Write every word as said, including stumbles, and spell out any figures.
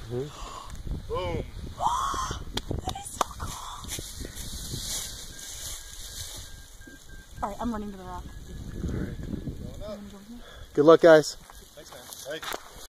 Mm-hmm. Boom. That is so cool. Alright, I'm running to the rock. Alright. Good luck, guys. Thanks, man. Hey.